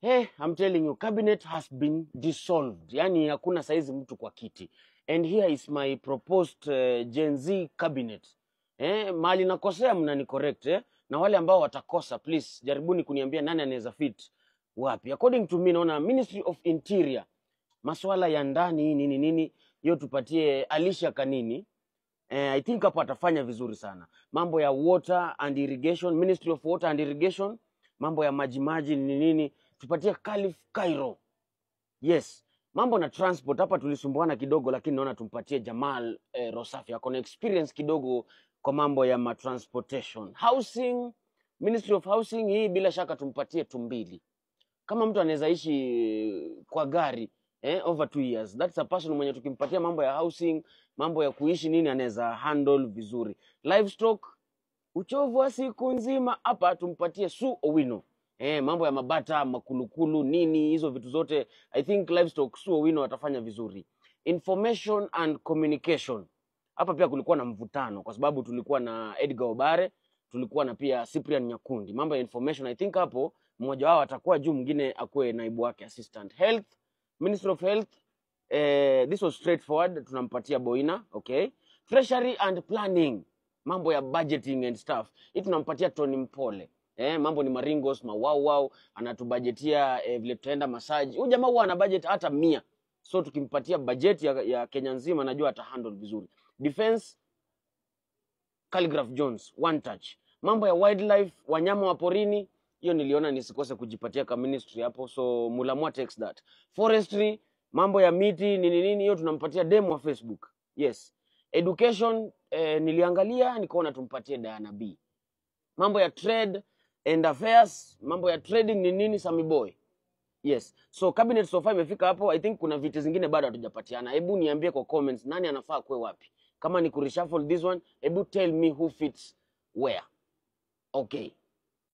Hey, I'm telling you, cabinet has been dissolved. Yani hakuna saizi mtu kwa kiti. And here is my proposed Gen Z cabinet. Mali nakosea mnani correct. Na wale ambao watakosa, please, jaribuni kuniambia nani anaweza fit wapi. According to me, naona Ministry of Interior, masuala ya ndani nini, hiyo tupatie Alisha Kanini. I think hapo atafanya vizuri sana. Mambo ya water and irrigation, Ministry of Water and Irrigation, mambo ya maji nini, tupatie Khalif Cairo. Yes. Mambo na transport hapa tulisumbuana kidogo, lakini naona tumpatie Jamal Rosafi. Akona experience kidogo kwa mambo ya transportation. Housing, Ministry of Housing, hii bila shaka tumpatie Tumbili. Kama mtu anaweza ishi kwa gari over 2 years, that's a person mwenye tukimpatia mambo ya housing, mambo ya kuishi nini, anaweza handle vizuri. Livestock, uchovu wa siku nzima, hapa tumpatie Su Owino. Mambo ya mabata, makulukulu, nini, hizo vitu zote, I think livestock Su Owino atafanya vizuri. Information and communication, hapa pia kulikuwa na mvutano kwa sababu tulikuwa na Edgar Obare, tulikuwa na pia Cyprian Nyakundi. Mambo ya information, I think hapo mmoja wao atakuwa juu, mwingine akuwe naibu wake assistant. Health, Ministry of Health, this was straightforward, tunampatia Boina, okay. Treasury and Planning, mambo ya budgeting and stuff, hii tunampatia Tony Mpole. Mambo ni maringos, mawau, anatubajetia vile tutaenda massage. Huyu jamaa huwa ana budget hata 100. So tukimpatia budget ya Kenya nzima najua ata handle vizuri. Defense, Calligraph Jones, one touch. Mambo ya wildlife, wanyama wa porini, hiyo niliona nisikose kujipatia ka ministry hapo, so Mulamwa takes that. Forestry, mambo ya miti nini, hiyo tunampatia demo wa Facebook. Yes. Education, niliangalia nikaona tumpatie Diana B. Mambo ya trade and affairs, mambo ya trading nini, Sammy Boy. Yes. So cabinet so far imefika hapo. I think kuna viti zingine bado hatujapatiana. Hebu niambie kwa comments nani anafaa kwe wapi. Kama ni kureshuffle this one, hebu tell me who fits where. Okay.